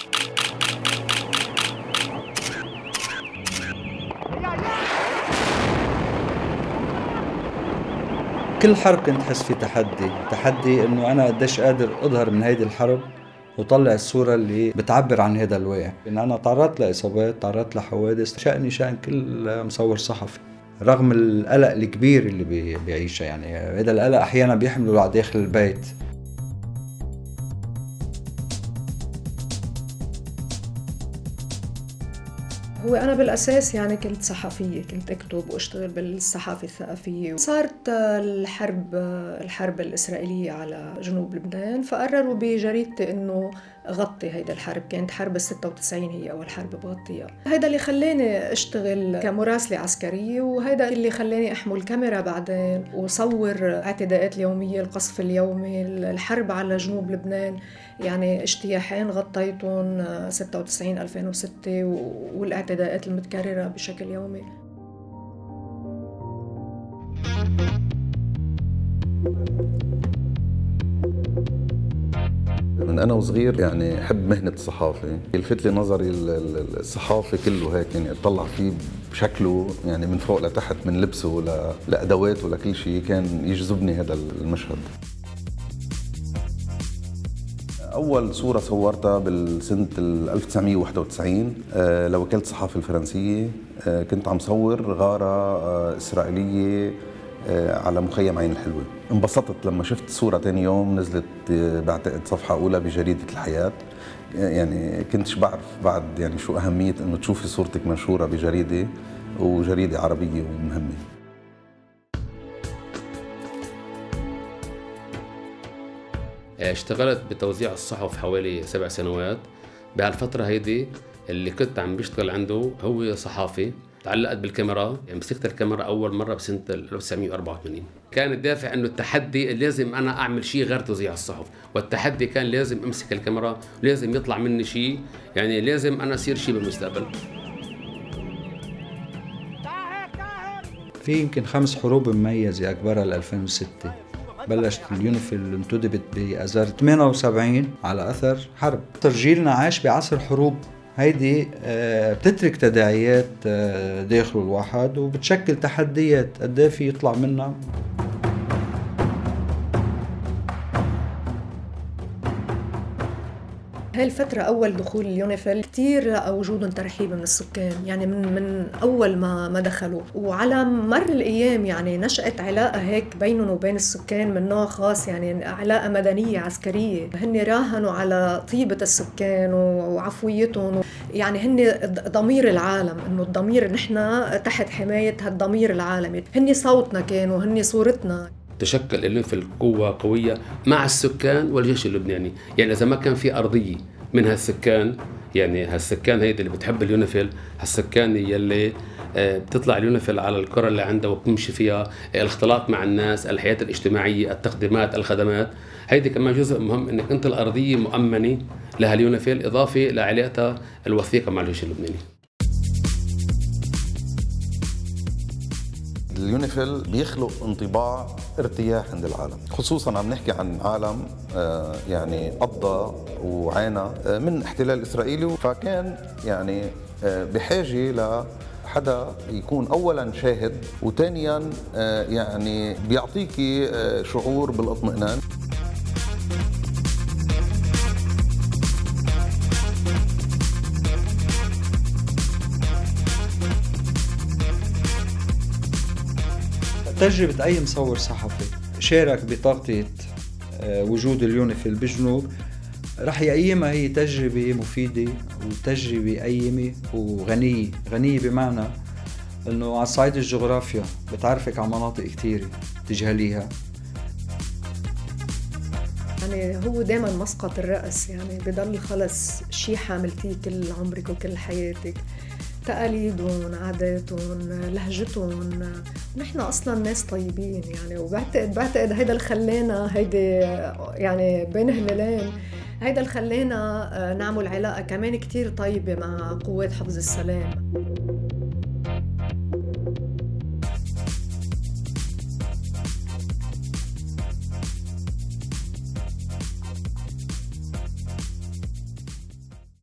كل حرب كنت أحس في تحدي إنه أنا قديش قادر أظهر من هيدي الحرب وطلع الصورة اللي بتعبر عن هذا الواقع. إن أنا تعرضت لإصابات، تعرضت لحوادث، شأني شأن كل مصور صحفي، رغم القلق الكبير اللي بيعيشه. يعني هذا القلق أحيانا بيحمله على داخل البيت. هو أنا بالأساس يعني كنت صحفية، كنت أكتب وأشتغل بالصحافة الثقافية. صارت الحرب الإسرائيلية على جنوب لبنان، فقرروا بجريدتي إنه غطي هيدا الحرب. كانت حرب 96 هي أول حرب بغطيها. هيدا اللي خلاني أشتغل كمراسلة عسكرية، وهيدا اللي خلاني أحمل كاميرا بعدين وصور اعتداءات اليومية، القصف اليومي، الحرب على جنوب لبنان. يعني اجتياحين غطيتهم 96 2006 والاعتداءات المتكررة بشكل يومي. من أنا وصغير يعني أحب مهنة الصحافة، يلفت لي نظري الصحافة كله هيك، يعني أطلع فيه بشكله يعني من فوق لتحت، من لبسه لأدواته لكل شيء، كان يجذبني هذا المشهد. أول صورة صورتها بالسنة 1991 لوكالة الصحافة الفرنسية. كنت عم صور غارة إسرائيلية على مخيم عين الحلوة. انبسطت لما شفت صورة تاني يوم نزلت بعتقد صفحة أولى بجريدة الحياة. يعني كنتش بعرف بعد يعني شو أهمية إنه تشوفي صورتك منشورة بجريدة، وجريدة عربية ومهمة. اشتغلت بتوزيع الصحف حوالي 7 سنوات. بهالفترة هيدي اللي كنت عم بشتغل عنده هو صحافي. تعلقت بالكاميرا، يعني مسكت الكاميرا أول مرة بسنة 1984. كان الدافع إنه التحدي لازم أنا أعمل شيء غير توزيع الصحف، والتحدي كان لازم أمسك الكاميرا، لازم يطلع مني شيء، يعني لازم أنا أصير شيء بالمستقبل. في يمكن 5 حروب مميزة أكبرها 2006. بلشت اليونيفيل، انتدبت بأذار 78 على أثر حرب. جيلنا عاش بعصر حروب، هيدي بتترك تداعيات داخل الواحد وبتشكل تحديات قد ايه في يطلع منها. هاي الفترة أول دخول اليونيفيل كتير لقى وجودهم ترحيب من السكان، يعني من أول ما دخلوا. وعلى مر الأيام يعني نشأت علاقة هيك بينهم وبين السكان من نوع خاص، يعني علاقة مدنية عسكرية. هن راهنوا على طيبة السكان وعفويتهم، يعني هن ضمير العالم، إنه الضمير نحن تحت حماية هالضمير العالمي. هن صوتنا كانوا، هن صورتنا. تشكل اليونيفيل قوة قوية مع السكان والجيش اللبناني. يعني إذا ما كان في أرضية من هالسكان، يعني هالسكان هيدي اللي بتحب اليونيفيل، هالسكان يلي بتطلع اليونيفيل على القرى اللي عندها وبتمشي فيها، الاختلاط مع الناس، الحياة الاجتماعية، التقديمات، الخدمات، هيدي كمان جزء مهم انك انت الأرضية مؤمنة لها اليونيفيل، إضافة لعلاقتها الوثيقة مع الجيش اللبناني. اليونيفيل بيخلق انطباع ارتياح عند العالم، خصوصا عم نحكي عن عالم يعني قضى وعانى من احتلال اسرائيلي، فكان يعني بحاجه لحدا يكون اولا شاهد، وثانيا يعني بيعطيكي شعور بالاطمئنان. تجربة أي مصور صحفي شارك بتغطية وجود اليونيفيل بالجنوب رح يقيمها هي تجربة مفيدة وتجربة قيمة وغنية. غنية بمعنى أنه على صعيد الجغرافيا بتعرفك على مناطق كتيرة تجهليها. يعني هو دائما مسقط الرأس، يعني بضل خلص شي حاملتيه كل عمرك وكل حياتك، تقاليدهم، عاداتهم، لهجتهم. نحن اصلا ناس طيبين يعني، وبعتقد هيدا اللي خلانا هيدي يعني بين هلالين، هيدا اللي خلانا نعمل علاقة كمان كتير طيبة مع قوات حفظ السلام.